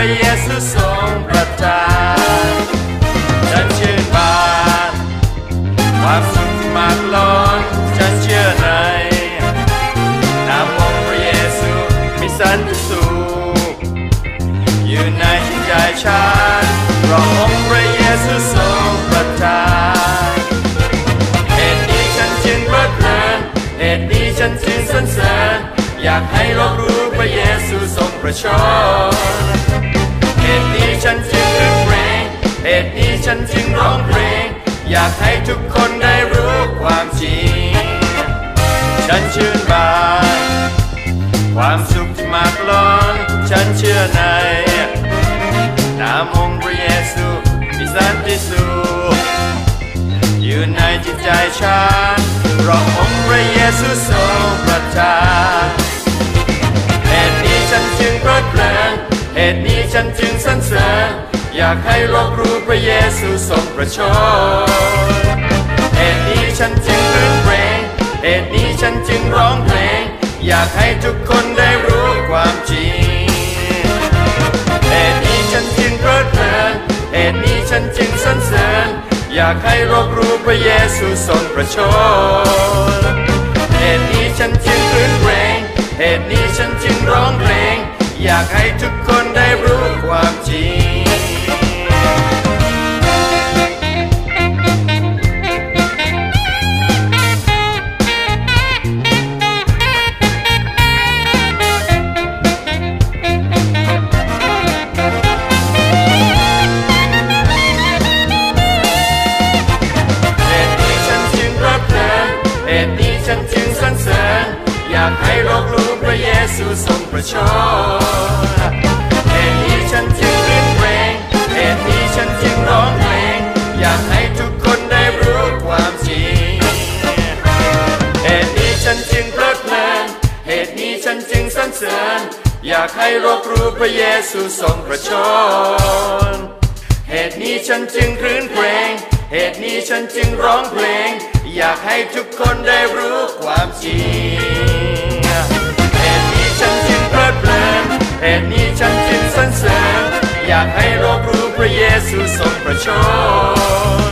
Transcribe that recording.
ระเยซูทรงประทานฉันชื่นบานความสุขที่มากล้นฉันเชื่อในนามของพระเยซูมีสันติสุขอยู่ในจิตใจฉันเพราะองค์พระเยซูทรงประทานเหตุนี้ฉันจึงเพลิดเพลินเหตุนี้ฉันจึงสรรเสริญอยากให้โลกรู้พระเยซูทรงประชนเหตุนี้ฉันจึงร้องเพลงเหตุนี้ฉันจึงร้องเพลงอยากให้ทุกคนได้รู้ความจริงฉันชื่นบานความสุขที่มากล้นฉันเชื่อในนามองค์พระเยซูมีสันติสุขอยู่ในจิตใจฉันเพราะองค์พระเยซูทรงประทานเหตุนี้ฉันจึงเพลิดเพลินเหตุนี้ฉันจึงสรรเสริญอยากให้โลกรู้พระเยซูทรงประชนเหตุนี้ฉันจึงรื่นเริงเหตุนี้ฉันจึงร้องเพลงอยากให้ทุกคนได้รู้ความจริงเหตุนี้ฉันจึงเพลิดเพลินเหตุนี้ฉันจึงสรรเสริญอยากให้โลกรู้พระเยซูทรงประชนเหตุนี้ฉันจึงรื่นเริงเหตุนี้ฉันจึงร้องเพลงอยากให้ทุกคนได้รู้ความจริงฉันจึงสรรเสริญอยากให้โลกรู้พระเยซูทรงประชนเหตุนี้ฉันจึงรื่นเริงเหตุนี้ฉันจึงร้องเพลงอยากให้ทุกคนได้รู้ความจริงเหตุนี้ฉันจึงเพลิดเพลินเหตุนี้ฉันจึงสรรเสริญอยากให้โลกรู้พระเยซูทรงประชนเหตุนี้ฉันจึงครื้นเพลงเหตุนี้ฉันจึงร้องเพลงอยากให้ทุกคนได้รู้ความจริงเหตุนี้ฉันจึงเพลิดเพลินเหตุนี้ฉันจึงสรรเสริญอยากให้โลกรู้พระเยซูทรงประชน